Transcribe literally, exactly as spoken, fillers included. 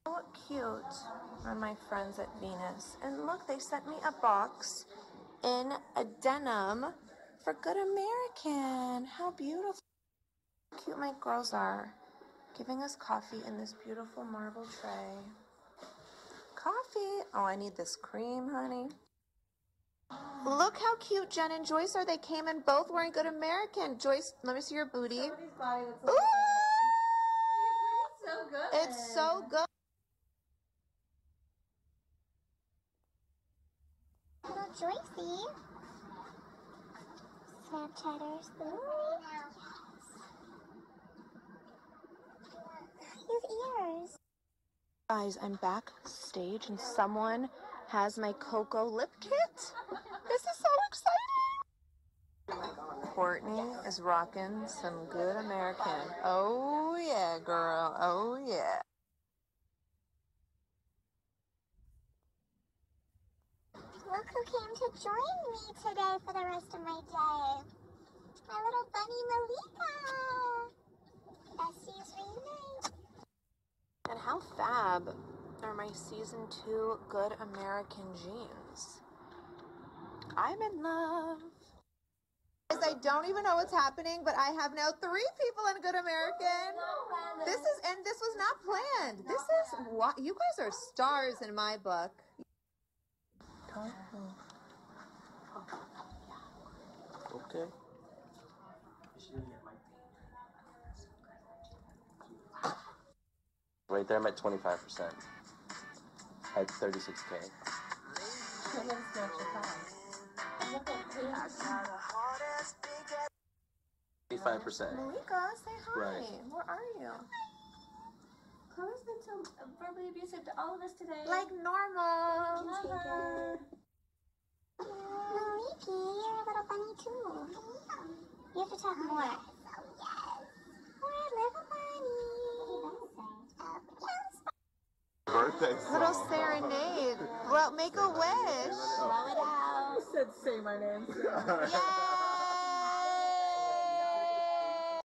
So cute are my friends at Venus. And look, they sent me a box in a denim for Good American. How beautiful. How cute my girls are. Giving us coffee in this beautiful marble tray. Coffee. Oh, I need this cream, honey. Look how cute Jen and Joyce are. They came in both wearing Good American. Joyce, let me see your booty. Somebody's body looks like Ooh! It's so good. It's so good. Little Joycey. Snapchatters. His ears. Guys, I'm backstage and someone has my Cocoa lip kit. This is so exciting. Courtney is rocking some Good American. Oh yeah, girl. Oh yeah. Look who came to join me today for the rest of my day. My little bunny Malika. Besties reunite. And how fab are my season two Good American jeans? I'm in love. Guys, I don't even know what's happening, but I have now three people in Good American. This is, and this was not planned. This is what you guys are stars in my book. Okay. Right there, I'm at twenty-five percent. At thirty-six K. thirty-five percent. Malika, say hi. Right. Where are you? Chloe's been so verbally abusive to all of us today. Like normal. Love her. Maliki, you're a little bunny too. You have to talk more. Oh, yes. We're a little bunny. Oh, yes. Birthday song. Little serenade. Well, make a wish. Blow it out. You said say my name. Yeah.